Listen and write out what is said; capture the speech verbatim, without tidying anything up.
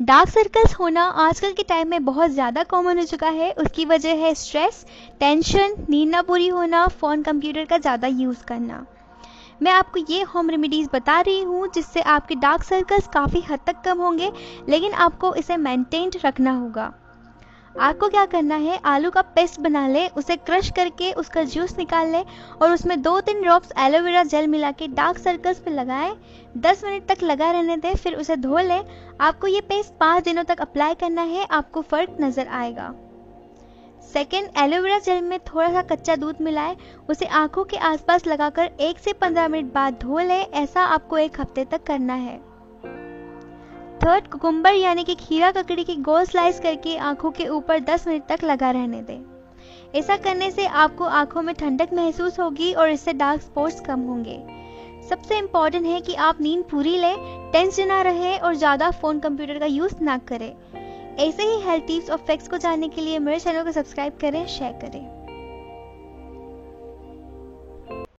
Dark circles होना आजकल के टाइम में बहुत ज़्यादा कॉमन हो चुका है। उसकी वजह है स्ट्रेस, टेंशन, नींद ना पूरी होना, फ़ोन कंप्यूटर का ज़्यादा यूज़ करना। मैं आपको ये होम रेमेडीज़ बता रही हूँ जिससे आपके डार्क सर्कल्स काफ़ी हद तक कम होंगे, लेकिन आपको इसे मेंटेन रखना होगा। आपको क्या करना है, आलू का पेस्ट बना ले, उसे क्रश करके उसका जूस निकाल ले और उसमें दो तीन ड्रॉप्स एलोवेरा जेल मिला के डार्क सर्कल्स पे लगाएं। दस मिनट तक लगा रहने दें, फिर उसे धो लें। आपको ये पेस्ट पाँच दिनों तक अप्लाई करना है, आपको फ़र्क नज़र आएगा। सेकेंड, एलोवेरा जेल में थोड़ा सा कच्चा दूध मिलाएं, उसे आंखों के आसपास लगाकर एक से पंद्रह मिनट बाद धो लें। ऐसा आपको एक हफ्ते तक करना है। थर्ड, कुकुम्बर यानी कि खीरा ककड़ी की गोल स्लाइस करके आंखों के ऊपर दस मिनट तक लगा रहने दें। ऐसा करने से आपको आंखों में ठंडक महसूस होगी और इससे डार्क स्पॉट्स कम होंगे। सबसे इम्पॉर्टेंट है कि आप नींद पूरी लें, टेंस ना रहें और ज़्यादा फ़ोन कंप्यूटर का यूज़ ना करें। ऐसे ही हेल्थ टिप्स और फैक्ट्स को जानने के लिए मेरे चैनल को सब्सक्राइब करें, शेयर करें।